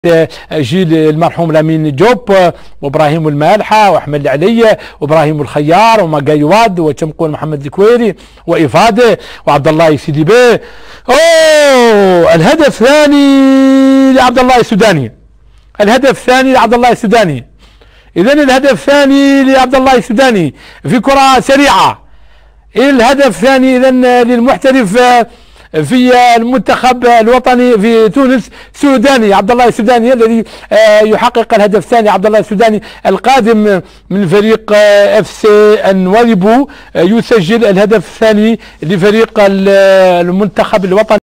جيل المرحوم لامين جوب وابراهيم المالحه واحمد العلي وابراهيم الخيار ومقايواد وتمقون محمد الكويري وافاده وعبد الله سيدي بيه. الهدف الثاني لعبد الله السوداني، الهدف الثاني لعبد الله السوداني. اذا الهدف الثاني لعبد الله السوداني في كره سريعه. الهدف الثاني اذا للمحترف في المنتخب الوطني في تونس سوداني، عبد الله السوداني الذي يحقق الهدف الثاني. عبد الله السوداني القادم من فريق اف سي انواريبو يسجل الهدف الثاني لفريق المنتخب الوطني.